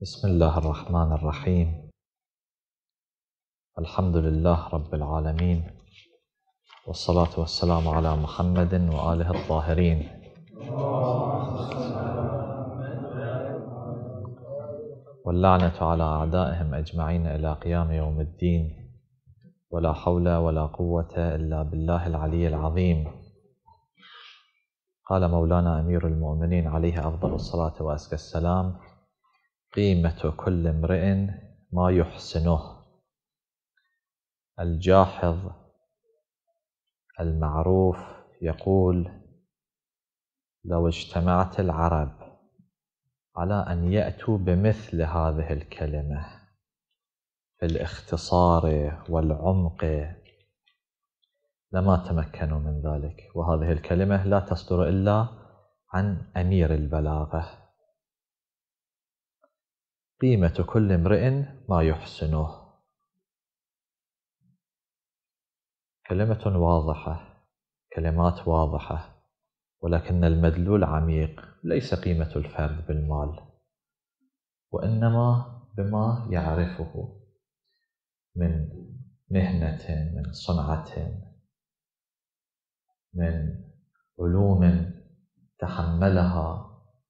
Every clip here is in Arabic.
بسم الله الرحمن الرحيم. الحمد لله رب العالمين، والصلاة والسلام على محمد وآله الطاهرين. واللعنة على أعدائهم أجمعين إلى قيام يوم الدين، ولا حول ولا قوة إلا بالله العلي العظيم. قال مولانا أمير المؤمنين عليه أفضل الصلاة وأزكى السلام: قيمة كل امرئ ما يحسنه. الجاحظ المعروف يقول: لو اجتمعت العرب على أن يأتوا بمثل هذه الكلمة في الاختصار والعمق لما تمكنوا من ذلك. وهذه الكلمة لا تصدر إلا عن أمير البلاغة. قيمة كل امرئ ما يحسنه. كلمة واضحة، كلمات واضحة، ولكن المدلول عميق. ليس قيمة الفرد بالمال، وإنما بما يعرفه من مهنة، من صنعة، من علوم تحملها.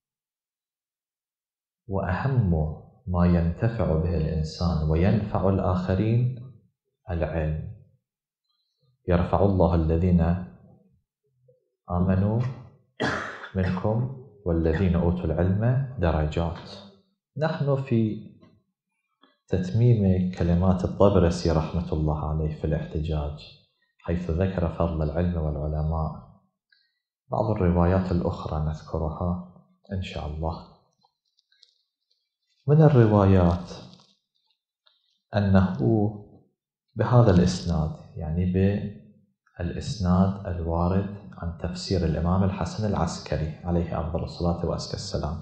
وأهم ما ينتفع به الإنسان وينفع الآخرين العلم. يرفع الله الذين آمنوا منكم والذين أوتوا العلم درجات. نحن في تتميم كلمات الطبرسي رحمة الله عليه في الاحتجاج، حيث ذكر فضل العلم والعلماء. بعض الروايات الأخرى نذكرها إن شاء الله. من الروايات أنه بهذا الإسناد، يعني بالإسناد الوارد عن تفسير الإمام الحسن العسكري عليه أفضل الصلاة وأزكى السلام،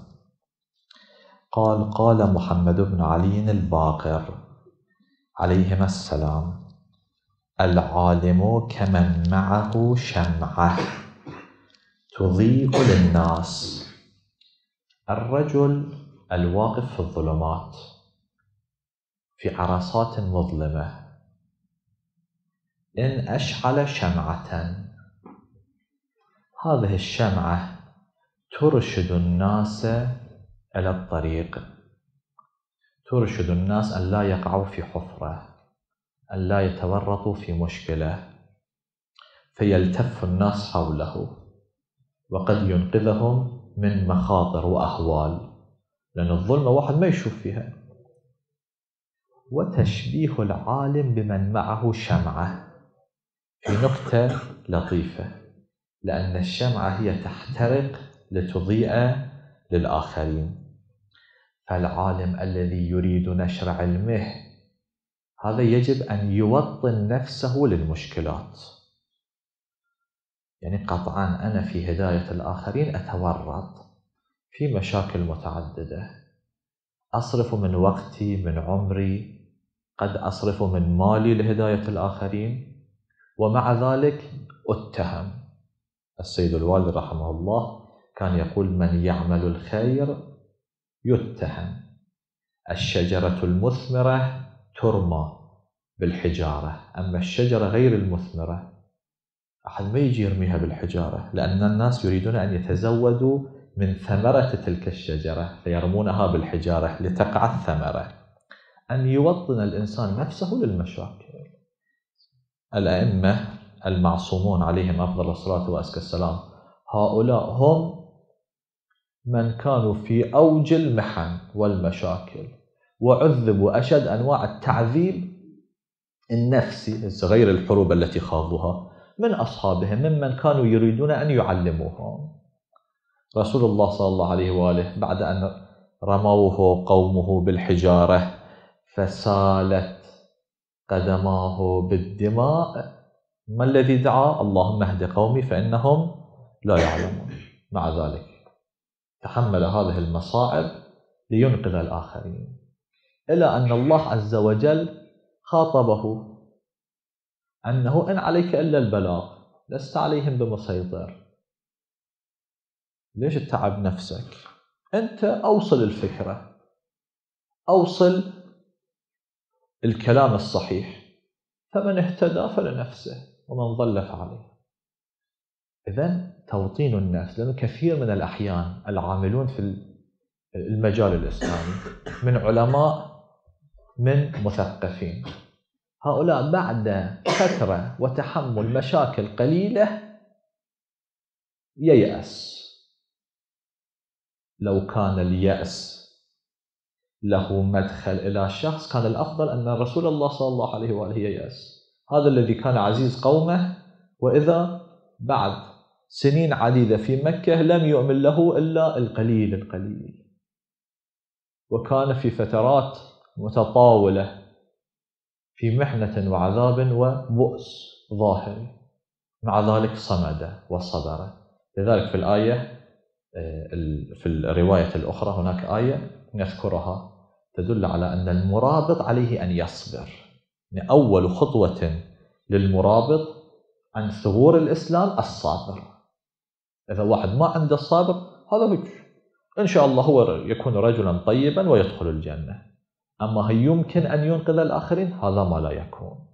قال محمد بن علي الباقر عليهما السلام: العالم كمن معه شمعة تضيء للناس. الرجل الواقف في الظلمات في عرصات مظلمة، إن أشعل شمعة، هذه الشمعة ترشد الناس إلى الطريق، ترشد الناس أن لا يقعوا في حفرة، أن لا يتورطوا في مشكلة، فيلتف الناس حوله، وقد ينقذهم من مخاطر وأهوال، لأن الظلمة واحد ما يشوف فيها. وتشبيه العالم بمن معه شمعة في نكتة لطيفة، لأن الشمعة هي تحترق لتضيء للآخرين. فالعالم الذي يريد نشر علمه هذا يجب أن يوطن نفسه للمشكلات. يعني قطعا أنا في هداية الآخرين أتورط في مشاكل متعددة، أصرف من وقتي، من عمري، قد أصرف من مالي لهداية الآخرين، ومع ذلك أتهم. السيد الوالد رحمه الله كان يقول: من يعمل الخير يتهم. الشجرة المثمرة ترمى بالحجارة، أما الشجرة غير المثمرة أحد ما يجي يرميها بالحجارة، لأن الناس يريدون أن يتزودوا من ثمرة تلك الشجرة فيرمونها بالحجارة لتقع الثمرة. أن يوطن الإنسان نفسه للمشاكل. الأئمة المعصومون عليهم أفضل الصلاة وأزكى السلام، هؤلاء هم من كانوا في أوج المحن والمشاكل، وعذبوا أشد أنواع التعذيب النفسي غير الحروب التي خاضوها من أصحابهم، ممن كانوا يريدون أن يعلموهم. رسول الله صلى الله عليه وآله بعد أن رموه قومه بالحجارة فسالت قدماه بالدماء، ما الذي دعا؟ اللهم اهد قومي فإنهم لا يعلمون. مع ذلك تحمل هذه المصائب لينقذ الآخرين، إلى أن الله عز وجل خاطبه أنه إن عليك إلا البلاغ، لست عليهم بمسيطر. ليش تتعب نفسك؟ أنت أوصل الفكرة، أوصل الكلام الصحيح، فمن اهتدى فلنفسه ومن ضل فعليه. إذن توطين النفس، لأن كثير من الأحيان العاملون في المجال الإسلامي من علماء من مثقفين، هؤلاء بعد فترة وتحمل مشاكل قليلة ييأس. لو كان اليأس له مدخل إلى شخص كان الأفضل أن رسول الله صلى الله عليه وآله ييأس. هذا الذي كان عزيز قومه، وإذا بعد سنين عديدة في مكة لم يؤمن له إلا القليل، وكان في فترات متطاولة في محنة وعذاب وبؤس ظاهري، مع ذلك صمد وصبر. لذلك في الآية، في الرواية الأخرى هناك آية نذكرها تدل على أن المرابط عليه أن يصبر. يعني أول خطوة للمرابط عن ثغور الإسلام الصابر. إذا واحد ما عنده الصبر، هذا هو إن شاء الله هو يكون رجلا طيبا ويدخل الجنة، أما هل يمكن أن ينقذ الآخرين؟ هذا ما لا يكون.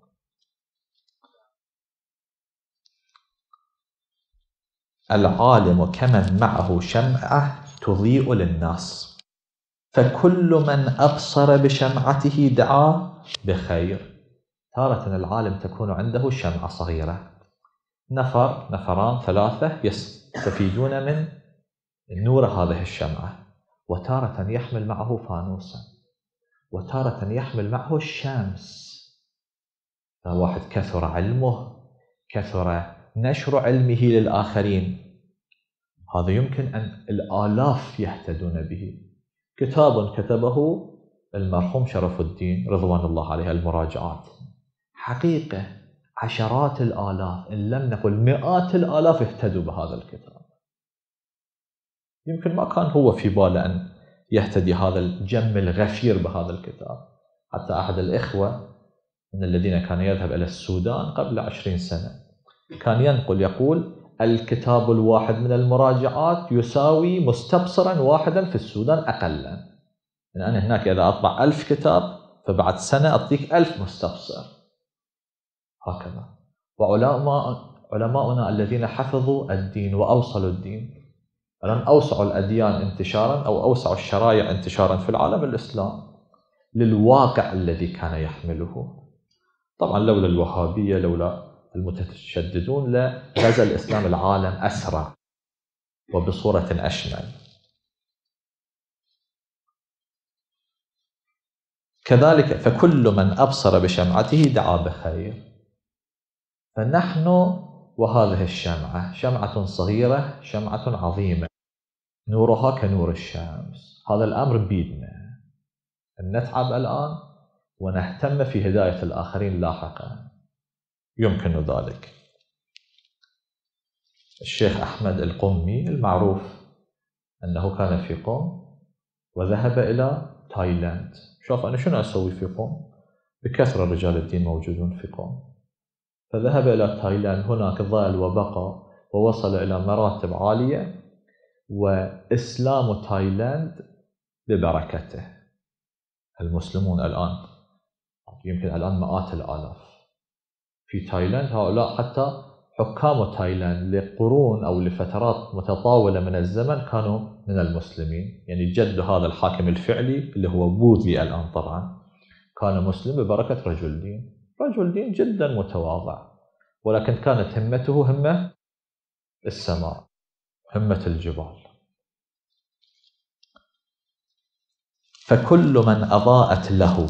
العالم كمن معه شمعة تضيء للناس، فكل من أبصر بشمعته دعا بخير. تارة العالم تكون عنده شمعة صغيرة، نفر نفران ثلاثة يستفيدون من نور هذه الشمعة، وتارة يحمل معه فانوسا، وتارة يحمل معه الشمس. واحد كثر علمه، كثر نشر علمه للآخرين، هذا يمكن أن الآلاف يهتدون به. كتاب كتبه المرحوم شرف الدين رضوان الله عليه، المراجعات، حقيقة عشرات الآلاف إن لم نقل مئات الآلاف اهتدوا بهذا الكتاب. يمكن ما كان هو في باله أن يهتدي هذا الجم الغفير بهذا الكتاب. حتى أحد الإخوة من الذين كان يذهب إلى السودان قبل 20 سنة كان ينقل يقول: الكتاب الواحد من المراجعات يساوي مستبصرا واحدا في السودان أقلا. يعني أنا هناك إذا أطبع 1000 كتاب فبعد سنة أعطيك 1000 مستبصر. هكذا. وعلماؤنا الذين حفظوا الدين وأوصلوا الدين، الآن أوسعوا الأديان انتشارا أو أوسعوا الشرائع انتشارا في العالم الإسلام للواقع الذي كان يحمله. طبعا لولا الوهابية، لولا المتشددون، لغزا الإسلام العالم أسرع وبصورة أشمل. كذلك فكل من أبصر بشمعته دعا بخير. فنحن وهذه الشمعة، شمعة صغيرة شمعة عظيمة، نورها كنور الشمس. هذا الأمر بيدنا أن نتعب الآن ونهتم في هداية الآخرين لاحقا، يمكن ذلك. الشيخ أحمد القمي المعروف أنه كان في قم وذهب إلى تايلاند. شوف أنا شنو أسوي في قم؟ بكثرة رجال الدين موجودون في قم. فذهب إلى تايلاند، هناك ظل وبقى ووصل إلى مراتب عالية، وإسلام تايلاند ببركته. المسلمون الآن يمكن الآن مئات الآلاف في تايلاند. هؤلاء حتى حكام تايلاند لقرون أو لفترات متطاولة من الزمن كانوا من المسلمين. يعني جد هذا الحاكم الفعلي اللي هو بوذي الآن طبعا كان مسلم ببركة رجل دين، رجل دين جدا متواضع، ولكن كانت همته همة السماء، همة الجبال. فكل من أضاءت له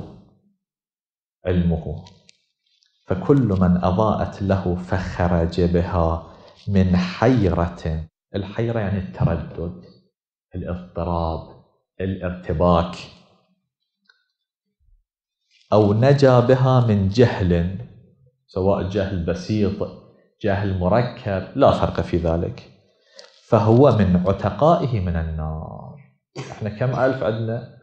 علمه، فكل من أضاءت له فخرج بها من حيرة. الحيرة يعني التردد، الاضطراب، الارتباك. أو نجا بها من جهل، سواء جهل بسيط جهل مركب، لا فرق في ذلك، فهو من عتقائه من النار. احنا كم ألف عندنا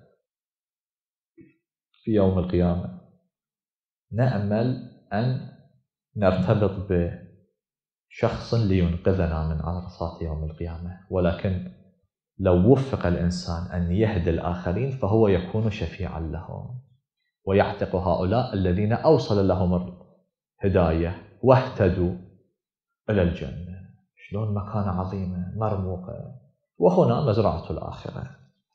في يوم القيامة؟ نأمل أن نرتبط بشخص لينقذنا من عرصات يوم القيامة، ولكن لو وفق الإنسان أن يهدي الآخرين فهو يكون شفيعا لهم ويعتق هؤلاء الذين أوصل لهم الهداية واهتدوا إلى الجنة. شلون مكانة عظيمة مرموقة. وهنا مزرعة الآخرة.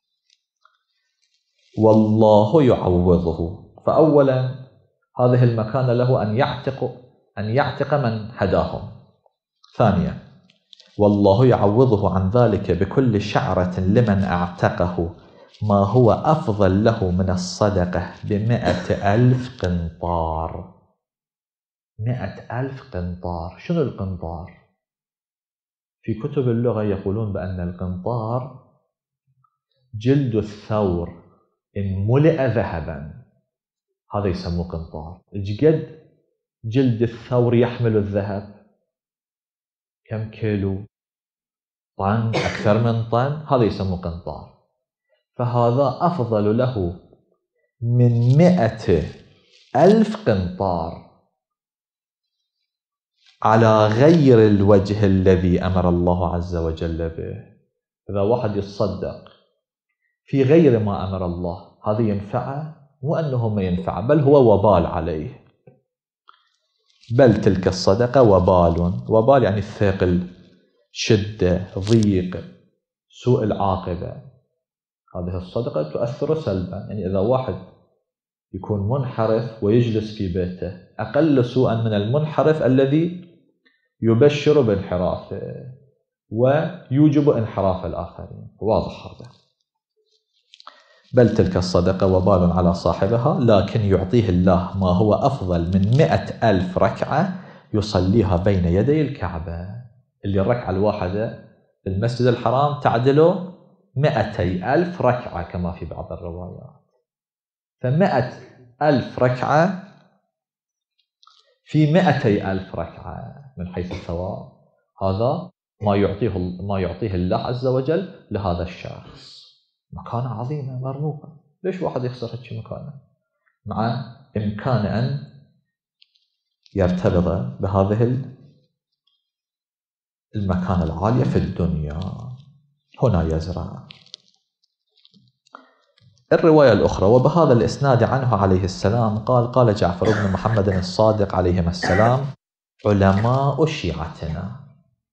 والله يعوضه. فأولا هذه المكانة له أن يعتق من هداهم. ثانيا والله يعوضه عن ذلك بكل شعرة لمن اعتقه ما هو أفضل له من الصدقة ب100,000 قنطار. 100,000 قنطار. شنو القنطار؟ في كتب اللغة يقولون بأن القنطار جلد الثور إن ملئ ذهبا، هذا يسموه قنطار. ايش جلد الثور يحمل الذهب؟ كم كيلو؟ طن، أكثر من طن، هذا يسموه قنطار. فهذا أفضل له من 100,000 قنطار على غير الوجه الذي أمر الله عز وجل به. إذا واحد يتصدق في غير ما أمر الله هذا ينفعه؟ مو أنه ما ينفعه، بل هو وبال عليه. بل تلك الصدقة وبال يعني الثقل، شدة، ضيق، سوء العاقبة. هذه الصدقة تؤثر سلبا. يعني إذا واحد يكون منحرف ويجلس في بيته أقل سوءا من المنحرف الذي يبشر بانحرافه ويوجب انحراف الآخرين. واضح هذا. بل تلك الصدقة وبال على صاحبها، لكن يعطيه الله ما هو أفضل من 100,000 ركعة يصليها بين يدي الكعبة. اللي الركعة الواحدة في المسجد الحرام تعدل 200,000 ركعة كما في بعض الروايات. ف100,000 ركعة في 200,000 ركعة من حيث الثواب. هذا ما يعطيه الله عز وجل لهذا الشخص. مكانة عظيمة مرموقة. ليش واحد يخسر هيك مكانة مع إمكان أن يرتبط بهذه المكانة العالية في الدنيا؟ هنا يزرع. الرواية الأخرى وبهذا الإسناد عنه عليه السلام قال جعفر بن محمد الصادق عليهما السلام: علماء شيعتنا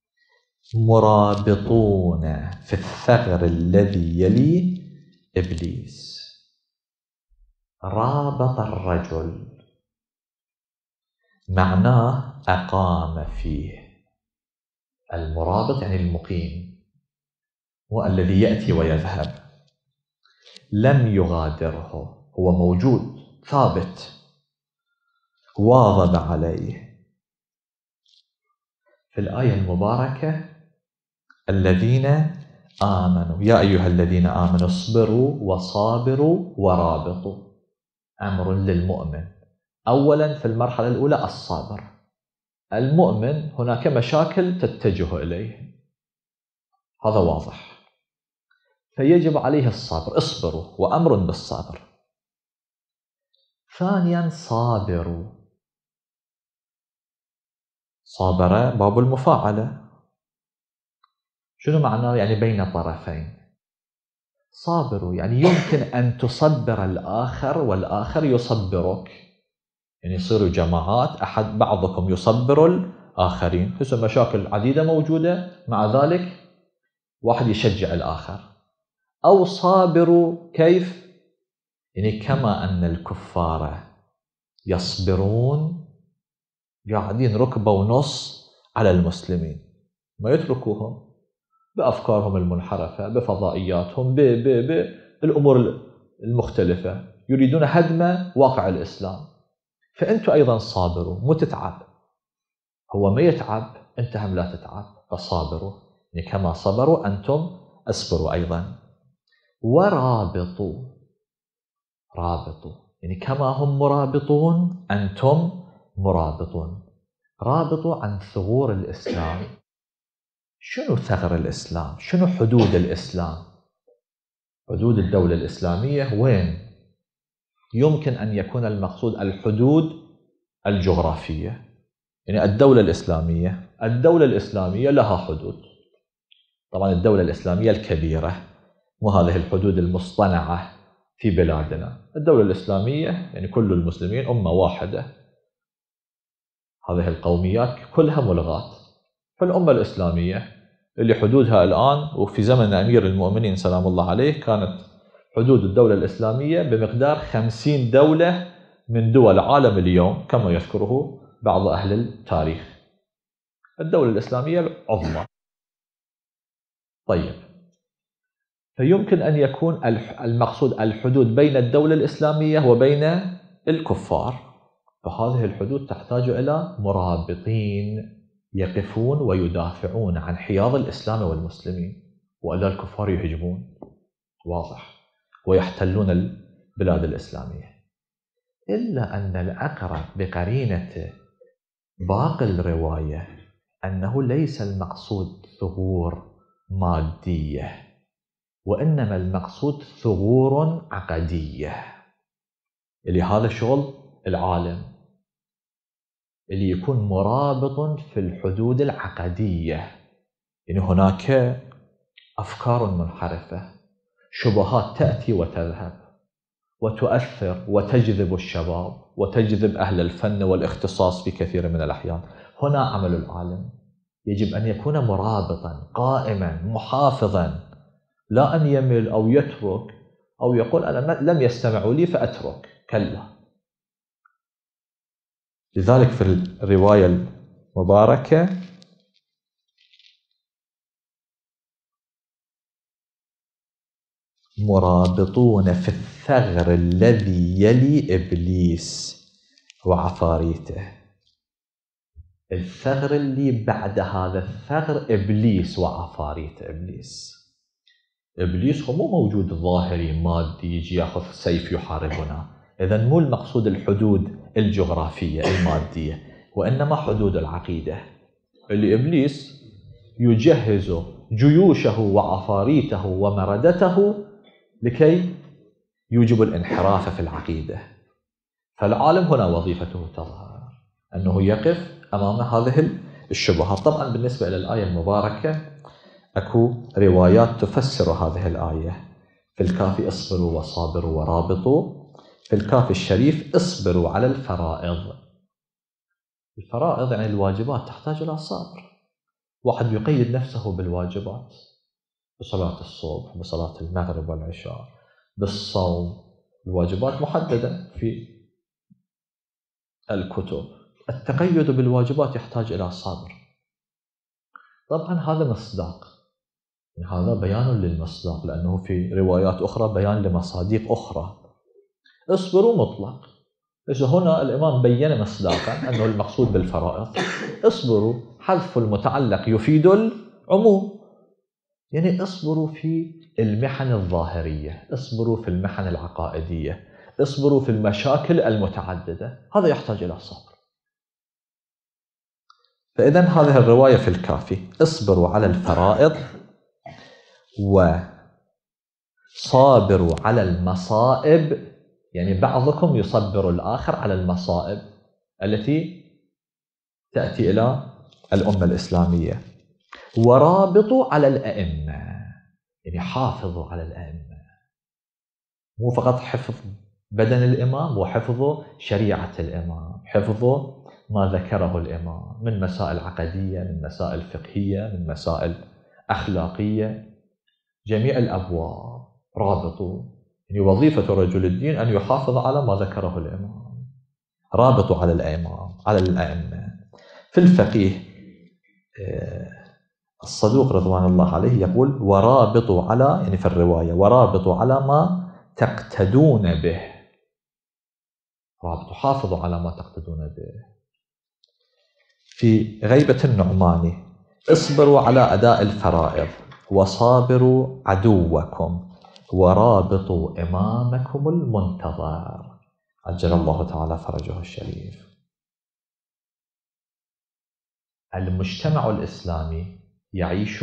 مرابطون في الثغر الذي يلي إبليس. رابط الرجل معناه أقام فيه. المرابط يعني المقيم، هو الذي يأتي ويذهب، لم يغادره، هو موجود ثابت، واظب عليه. في الآية المباركة: الذين آمنوا يا أيها الذين آمنوا اصبروا وصابروا ورابطوا. أمر للمؤمن. أولا في المرحلة الأولى الصابر. المؤمن هناك مشاكل تتجه إليه، هذا واضح، فيجب عليه الصبر. اصبروا، وأمر بالصبر. ثانيا صابروا. صابر باب المفاعلة. شنو معناه؟ يعني بين طرفين. صابروا يعني يمكن أن تصبر الآخر والآخر يصبرك، يعني يصيروا جماعات، بعضكم يصبر الآخرين. هسه مشاكل عديدة موجودة، مع ذلك واحد يشجع الآخر. أو صابروا كيف؟ يعني كما أن الكفار يصبرون قاعدين ركبة ونص على المسلمين، ما يتركوهم بأفكارهم المنحرفة، بفضائياتهم، بالأمور المختلفة، يريدون هدم واقع الإسلام. فأنتوا أيضا صابروا، مو تتعب. هو ما يتعب، أنت هم لا تتعب، فصابروا يعني كما صبروا أنتم أصبروا أيضا. ورابطوا. رابطوا يعني كما هم مرابطون أنتم مرابطون. رابطوا عن ثغور الإسلام. شنو ثغر الإسلام؟ شنو حدود الإسلام؟ حدود الدولة الإسلامية وين؟ يمكن أن يكون المقصود الحدود الجغرافية. يعني الدولة الإسلامية لها حدود، طبعا الدولة الإسلامية الكبيرة، مو هذه الحدود المصطنعة في بلادنا. الدولة الإسلامية يعني كل المسلمين أمة واحدة، هذه القوميات كلها ملغاة. فالأمة الإسلامية اللي حدودها الآن وفي زمن أمير المؤمنين سلام الله عليه كانت حدود الدولة الإسلامية بمقدار 50 دولة من دول عالم اليوم كما يذكره بعض أهل التاريخ. الدولة الإسلامية العظمى. طيب، فيمكن أن يكون المقصود الحدود بين الدولة الإسلامية وبين الكفار، فهذه الحدود تحتاج إلى مرابطين يقفون ويدافعون عن حياض الإسلام والمسلمين، وإلا الكفار يهجمون واضح ويحتلون البلاد الإسلامية. إلا أن الأقرب بقرينة باقي الرواية أنه ليس المقصود ثغور مادية، وإنما المقصود ثغور عقدية، اللي هذا شغل العالم اللي يكون مرابط في الحدود العقدية. يعني هناك أفكار منحرفة، شبهات تأتي وتذهب وتؤثر وتجذب الشباب وتجذب أهل الفن والاختصاص في كثير من الأحيان. هنا عمل العالم يجب أن يكون مرابطا قائما محافظا، لا أن يمل أو يترك أو يقول أنا لم يستمعوا لي فأترك، كلا. لذلك في الرواية المباركة مرابطون في الثغر الذي يلي إبليس وعفاريته. الثغر اللي بعد هذا الثغر إبليس وعفاريت إبليس هو مو موجود ظاهري مادي يجي ياخذ سيف يحاربنا. إذن مو المقصود الحدود الجغرافية المادية، وإنما حدود العقيدة، اللي إبليس يجهز جيوشه وعفاريته ومردته لكي يوجب الانحراف في العقيدة. فالعالم هنا وظيفته تظهر أنه يقف أمام هذه الشبهات. طبعا بالنسبة إلى الآية المباركة أكو روايات تفسر هذه الآية. في الكافي اصبروا وصابروا ورابطوا، في الكافي الشريف اصبروا على الفرائض. الفرائض يعني الواجبات تحتاج إلى صبر. واحد يقيد نفسه بالواجبات، بصلاة الصبح، بصلاة المغرب والعشاء، بالصوم. الواجبات محددة في الكتب. التقيد بالواجبات يحتاج إلى صبر. طبعا هذا مصداق، هذا بيان للمصداق، لأنه في روايات أخرى بيان لمصاديق أخرى. اصبروا مطلق، إذا هنا الإمام بيّن مصداقا أنه المقصود بالفرائض. اصبروا حذف المتعلق يفيد العموم، يعني اصبروا في المحن الظاهرية، اصبروا في المحن العقائدية، اصبروا في المشاكل المتعددة، هذا يحتاج إلى صبر. فإذن هذه الرواية في الكافي اصبروا على الفرائض وصابروا على المصائب، يعني بعضكم يصبر الآخر على المصائب التي تأتي إلى الأمة الإسلامية، ورابطوا على الأئمة، يعني حافظوا على الأئمة، مو فقط حفظ بدن الإمام وحفظ شريعة الإمام، حفظ ما ذكره الإمام من مسائل عقدية، من مسائل فقهية، من مسائل أخلاقية، جميع الأبواب رابطوا. يعني وظيفة رجل الدين أن يحافظ على ما ذكره الإمام. رابطوا على الأئمة. في الفقيه الصدوق رضوان الله عليه يقول ورابطوا على، يعني في الرواية ورابطوا على ما تقتدون به. رابطوا، حافظوا على ما تقتدون به. في غيبة النعماني اصبروا على أداء الفرائض وصابروا عدوكم ورابطوا إمامكم المنتظر عجل الله تعالى فرجه الشريف. المجتمع الإسلامي يعيش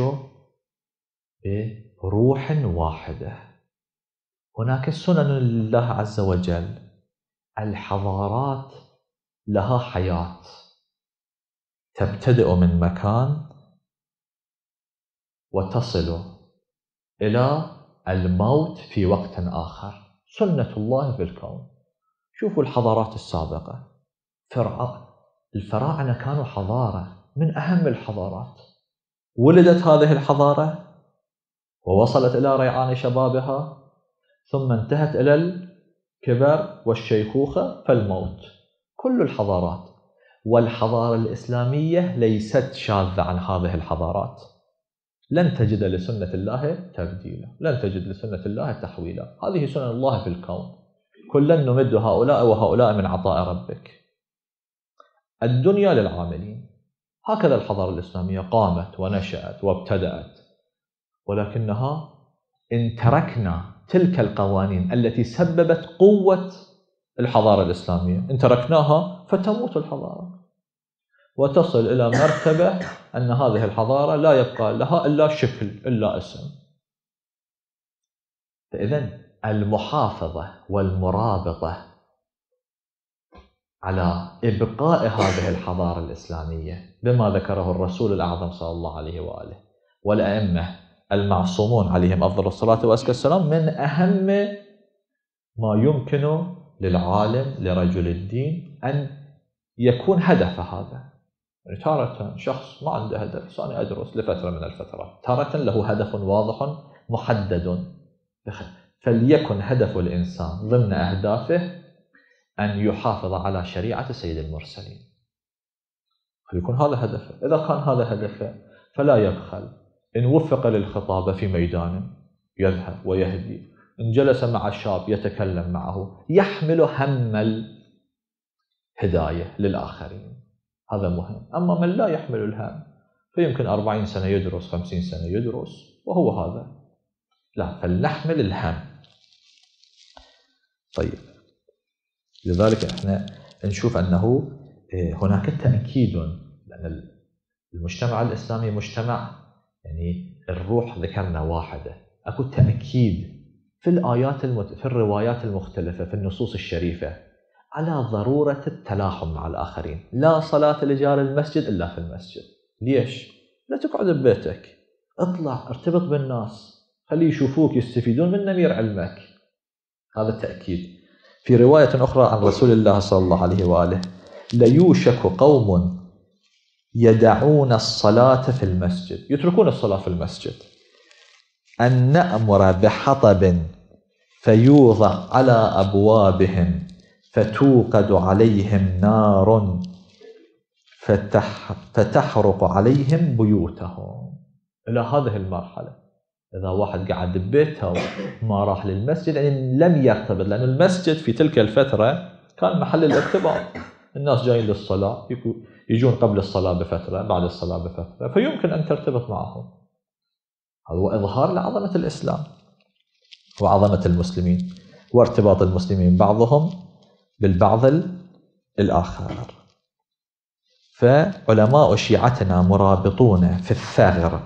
بروح واحدة. هناك سنن لله عز وجل. الحضارات لها حياة تبتدئ من مكان وتصل إلى الموت في وقت آخر. سنة الله في الكون. شوفوا الحضارات السابقة، الفراعنة كانوا حضارة من أهم الحضارات. ولدت هذه الحضارة ووصلت إلى ريعان شبابها، ثم انتهت إلى الكبر والشيخوخة فالموت. كل الحضارات، والحضارة الإسلامية ليست شاذة عن هذه الحضارات. لن تجد لسنة الله تبديلا، لن تجد لسنة الله تحويلا. هذه سنن الله في الكون، كلا نمد هؤلاء وهؤلاء من عطاء ربك. الدنيا للعاملين. هكذا الحضارة الإسلامية قامت ونشأت وابتدأت، ولكنها إن تركنا تلك القوانين التي سببت قوة الحضارة الإسلامية، إن تركناها فتموت الحضارة وتصل إلى مرتبة أن هذه الحضارة لا يبقى لها إلا شكل، إلا اسم. فإذن المحافظة والمرابطة على إبقاء هذه الحضارة الإسلامية بما ذكره الرسول الأعظم صلى الله عليه وآله والأئمة المعصومون عليهم أفضل الصلاة وأزكى السلام، من أهم ما يمكن للعالم لرجل الدين أن يكون هدفه هذا. يعني تارة شخص ما عنده هدف، أنا أدرس لفترة من الفترات، تارة له هدف واضح محدد، فليكن هدف الإنسان ضمن أهدافه أن يحافظ على شريعة سيد المرسلين، فليكن هذا هدفه. إذا كان هذا هدفه فلا يبخل. إن وفق للخطابة في ميدان يذهب ويهدي، إن جلس مع شاب يتكلم معه يحمل هم الهداية للآخرين، هذا مهم. أما من لا يحمل الهم فيمكن 40 سنة يدرس، 50 سنة يدرس وهو هذا، لا، فلنحمل الهم. طيب، لذلك احنا نشوف أنه هناك تأكيد، لأن المجتمع الإسلامي مجتمع يعني الروح ذكرنا واحدة، أكو تأكيد في الآيات في الروايات المختلفة في النصوص الشريفة على ضرورة التلاحم مع الآخرين. لا صلاة لجار المسجد إلا في المسجد. ليش؟ لا تقعد ببيتك، اطلع ارتبط بالناس، خلي يشوفوك يستفيدون من نمير علمك. هذا التأكيد. في رواية أخرى عن رسول الله صلى الله عليه وآله: ليوشك قوم يدعون الصلاة في المسجد، يتركون الصلاة في المسجد، أن نأمر بحطب فيوضع على أبوابهم فتوقد عليهم نار فتحرق عليهم بيوتهم. إلى هذه المرحلة. إذا واحد قاعد ببيته وما راح للمسجد يعني لم يرتبط، لأن المسجد في تلك الفترة كان محل الارتباط. الناس جايين للصلاة، يجون قبل الصلاة بفترة، بعد الصلاة بفترة، فيمكن أن ترتبط معهم. هذا هو إظهار لعظمة الإسلام وعظمة المسلمين وارتباط المسلمين بعضهم بالبعض الآخر. فعلماء شيعتنا مرابطون في الثغر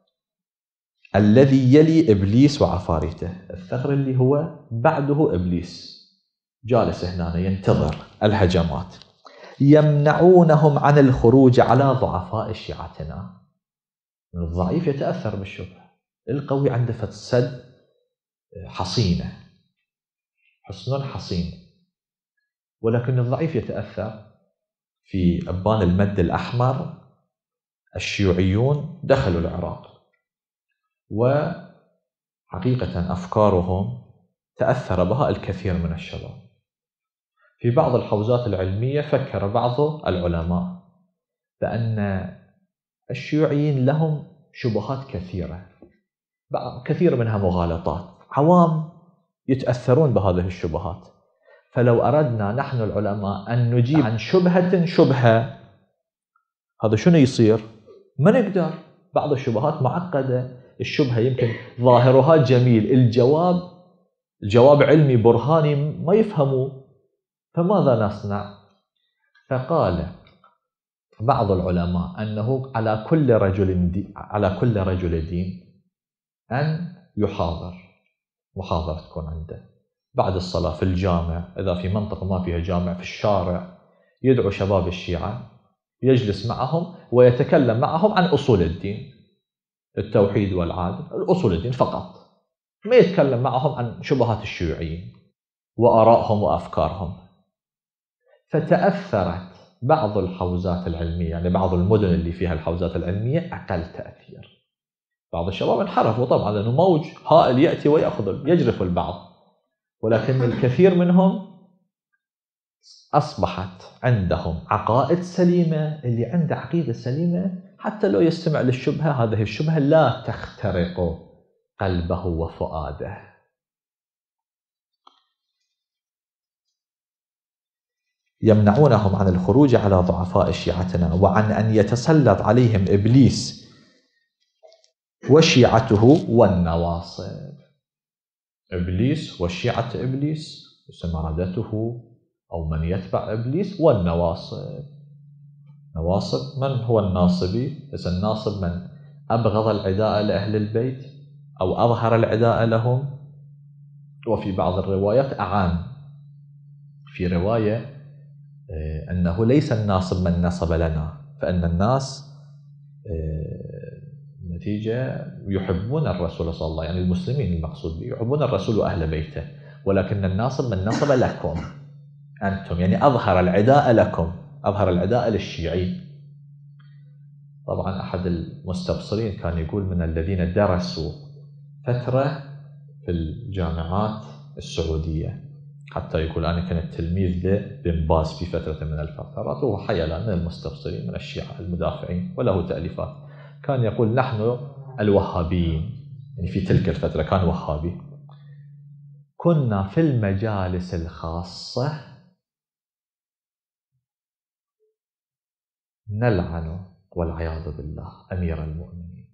الذي يلي إبليس وعفاريته. الثغر اللي هو بعده إبليس جالس هنا ينتظر الهجمات، يمنعونهم عن الخروج على ضعفاء شيعتنا. الضعيف يتأثر بالشبه، القوي عنده فسد حصينة، حصن حصين، ولكن الضعيف يتأثر. في أبان المد الأحمر الشيوعيون دخلوا العراق، وحقيقة أفكارهم تأثر بها الكثير من الشباب. في بعض الحوزات العلمية فكر بعض العلماء بأن الشيوعيين لهم شبهات كثيرة، كثير منها مغالطات، عوام يتأثرون بهذه الشبهات. فلو أردنا نحن العلماء أن نجيب عن شبهة، هذا شنو يصير؟ ما نقدر. بعض الشبهات معقدة، الشبهة يمكن ظاهرها جميل، الجواب علمي برهاني ما يفهموا، فماذا نصنع؟ فقال بعض العلماء أنه على كل رجل دين أن يحاضر، محاضرة تكون عنده بعد الصلاة في الجامع، إذا في منطقة ما فيها جامع، في الشارع، يدعو شباب الشيعة، يجلس معهم ويتكلم معهم عن أصول الدين. التوحيد والعادل، الأصول الدين فقط. ما يتكلم معهم عن شبهات الشيوعيين وآرائهم وأفكارهم. فتأثرت بعض الحوزات العلمية، يعني بعض المدن اللي فيها الحوزات العلمية أقل تأثير. بعض الشباب انحرفوا طبعا، لأنه موج هائل يأتي ويأخذ، يجرف البعض، ولكن الكثير منهم أصبحت عندهم عقائد سليمة. اللي عنده عقيدة سليمة حتى لو يستمع للشبهة، هذه الشبهة لا تخترق قلبه وفؤاده. يمنعونهم عن الخروج على ضعفاء شيعتنا، وعن أن يتسلط عليهم إبليس وشيعته والنواصب. إبليس وشيعة إبليس، سمردته أو من يتبع إبليس، والنواصب. نواصب، من هو الناصبي؟ إذا الناصب من أبغض العداء لأهل البيت أو أظهر العداء لهم. وفي بعض الروايات أعان، في رواية أنه ليس الناصب من نصب لنا، فإن الناس نتيجة يحبون الرسول صلى الله عليه وسلم، يعني المسلمين المقصود به يحبون الرسول وأهل بيته، ولكن الناصب من نصب لكم أنتم، يعني أظهر العداء لكم، أظهر العداء للشيعي. طبعا أحد المستبصرين كان يقول من الذين درسوا فترة في الجامعات السعودية، حتى يقول أنا كنت تلميذ لبن باز في فترة من الفترات، وهو حي الآن من المستبصرين من الشيعة المدافعين وله تأليفات. كان يقول نحن الوهابيين، يعني في تلك الفترة كان وهابي، كنا في المجالس الخاصة نلعن والعياذ بالله أمير المؤمنين.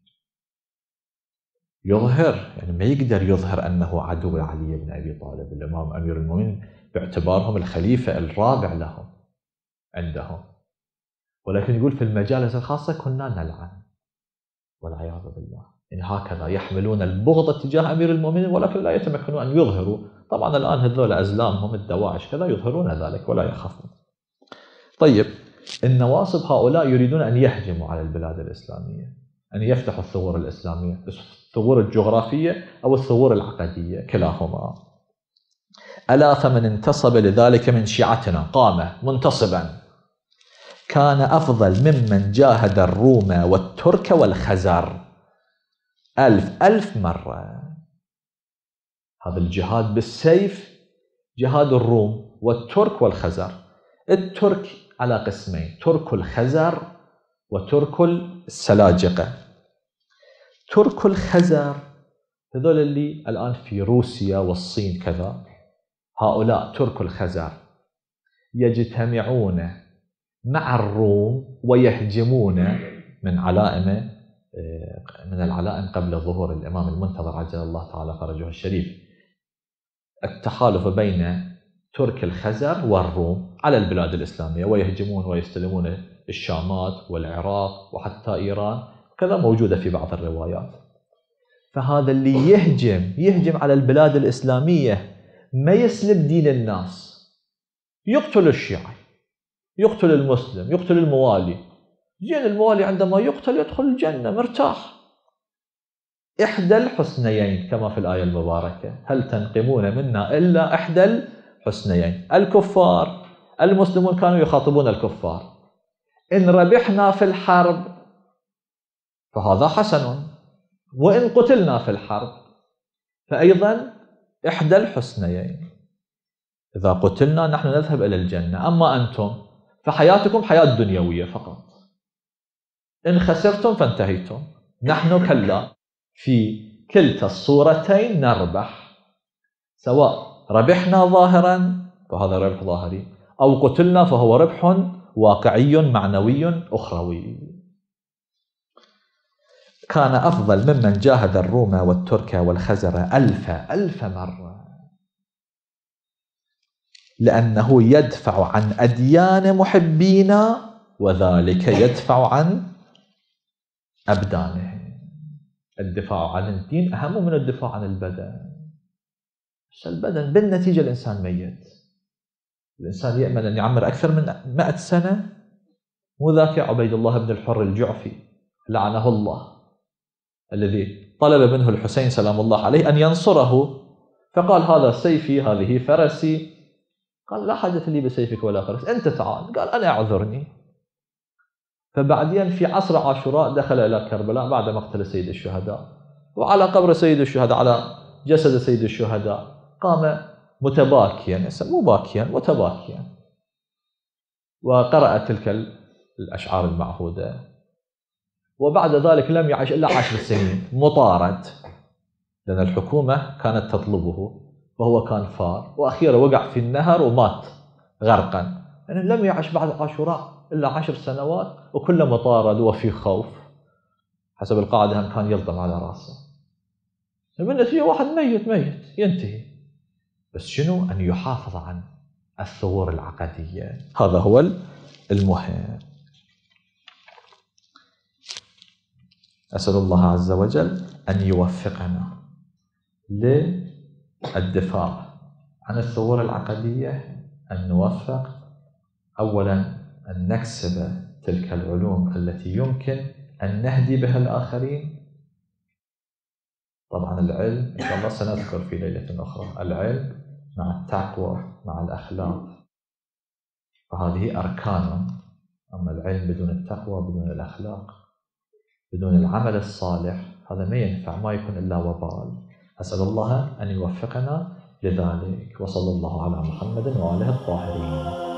يظهر، يعني ما يقدر يظهر أنه عدو علي بن أبي طالب، الإمام أمير المؤمنين باعتبارهم الخليفة الرابع لهم عندهم، ولكن يقول في المجالس الخاصة كنا نلعن والعياذ بالله. يعني هكذا يحملون البغض تجاه أمير المؤمنين، ولكن لا يتمكنون أن يظهروا. طبعا الآن هذول أزلامهم الدواعش كذا يظهرون ذلك ولا يخافون. طيب، النواصب هؤلاء يريدون أن يهجموا على البلاد الإسلامية، أن يفتحوا الثغور الإسلامية، الثغور الجغرافية أو الثغور العقدية، كلاهما. ألا فمن انتصب لذلك من شيعتنا قام منتصبا كان أفضل ممن جاهد الروم والترك والخزر 1000 مرة. هذا الجهاد بالسيف جهاد الروم والترك والخزر. الترك على قسمين، ترك الخزر وترك السلاجقة. ترك الخزر هذول اللي الآن في روسيا والصين كذا، هؤلاء ترك الخزر يجتمعون مع الروم ويهجمون من العلائم قبل ظهور الإمام المنتظر عجل الله تعالى فرجه الشريف. التحالف بين ترك الخزر والروم على البلاد الإسلامية، ويهجمون ويستلمون الشامات والعراق وحتى إيران، كذا موجودة في بعض الروايات. فهذا اللي يهجم على البلاد الإسلامية ما يسلب دين الناس، يقتل الشيعي، يقتل المسلم، يقتل الموالي. زين الموالي عندما يقتل يدخل الجنة مرتاح. إحدى الحسنيين كما في الآية المباركة، هل تنقمون منا إلا إحدى الحسنيين. الكفار المسلمون كانوا يخاطبون الكفار، إن ربحنا في الحرب فهذا حسن، وإن قتلنا في الحرب فأيضا إحدى الحسنيين، إذا قتلنا نحن نذهب إلى الجنة، أما أنتم فحياتكم حياة دنيوية فقط، إن خسرتم فانتهيتم. نحن كلا، في كلتا الصورتين نربح، سواء ربحنا ظاهرا فهذا ربح ظاهري، أو قتلنا فهو ربح واقعي معنوي أخروي. كان أفضل ممن جاهد الروم والترك والخزر 1000 مرة، لأنه يدفع عن أديان محبينا وذلك يدفع عن أبدانهم. الدفاع عن الدين أهم من الدفاع عن البدن. بس البدن بالنتيجة الإنسان ميت. الإنسان يأمل أن يعمر أكثر من 100 سنة. مو ذاك عبيد الله بن الحر الجعفي لعنه الله، الذي طلب منه الحسين سلام الله عليه أن ينصره، فقال هذا سيفي هذه فرسي. قال لا حاجة لي بسيفك ولا فرس، أنت تعال. قال أنا أعذرني. فبعدين في عصر عاشوراء دخل إلى كربلاء بعد مقتل سيد الشهداء، وعلى قبر سيد الشهداء على جسد سيد الشهداء قام متباكيا، مو باكيا متباكيا، وقرأ تلك الأشعار المعهودة. وبعد ذلك لم يعش إلا 10 سنين مطارد، لأن الحكومة كانت تطلبه وهو كان فار، وأخيرا وقع في النهر ومات غرقا. يعني لم يعش بعد عاشوراء إلا 10 سنوات، وكله مطارد وفي خوف. حسب القاعدة هم كان يلطم على رأسه. بالنتيجة واحد ميت ينتهي. بس شنو؟ أن يحافظ عن الثغور العقدية، هذا هو المهم. أسأل الله عز وجل أن يوفقنا للدفاع عن الثغور العقدية، أن نوفق أولا أن نكسب تلك العلوم التي يمكن أن نهدي بها الآخرين. طبعا العلم إن شاء الله سنذكر في ليلة أخرى، العلم مع التقوى مع الأخلاق، فهذه أركان. أما العلم بدون التقوى بدون الأخلاق بدون العمل الصالح هذا ما ينفع، ما يكون إلا وبال. أسأل الله أن يوفقنا لذلك، وصلى الله على محمد وآله الطاهرين.